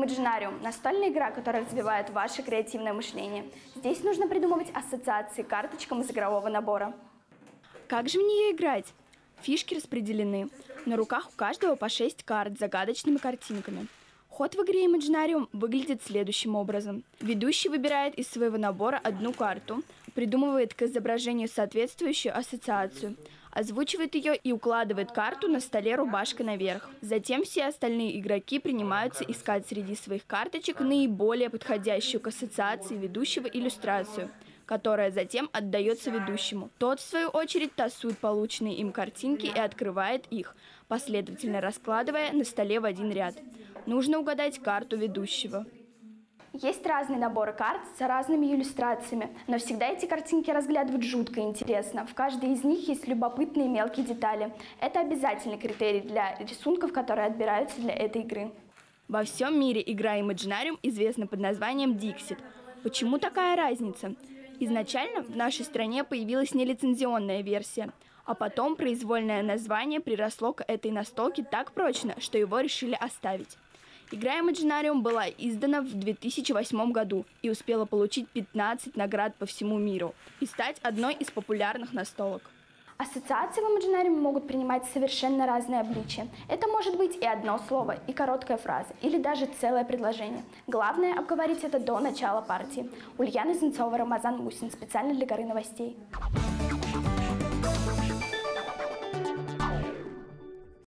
Imaginarium – настольная игра, которая развивает ваше креативное мышление. Здесь нужно придумывать ассоциации к карточкам из игрового набора. Как же мне ее играть? Фишки распределены. На руках у каждого по 6 карт с загадочными картинками. Ход в игре Imaginarium выглядит следующим образом. Ведущий выбирает из своего набора одну карту, придумывает к изображению соответствующую ассоциацию, озвучивает ее и укладывает карту на столе рубашкой наверх. Затем все остальные игроки принимаются искать среди своих карточек наиболее подходящую к ассоциации ведущего иллюстрацию, которая затем отдается ведущему. Тот, в свою очередь, тасует полученные им картинки и открывает их, последовательно раскладывая на столе в один ряд. Нужно угадать карту ведущего. Есть разные наборы карт с разными иллюстрациями, но всегда эти картинки разглядывать жутко интересно. В каждой из них есть любопытные мелкие детали. Это обязательный критерий для рисунков, которые отбираются для этой игры. Во всем мире игра Imaginarium известна под названием Dixit. Почему такая разница? Изначально в нашей стране появилась нелицензионная версия, а потом произвольное название приросло к этой настолке так прочно, что его решили оставить. Игра Imaginarium была издана в 2008 году и успела получить 15 наград по всему миру и стать одной из популярных настолок. Ассоциации в Imaginarium могут принимать совершенно разные обличия. Это может быть и одно слово, и короткая фраза, или даже целое предложение. Главное – обговорить это до начала партии. Ульяна Зенцова, Рамазан Мусин. Специально для Горы новостей.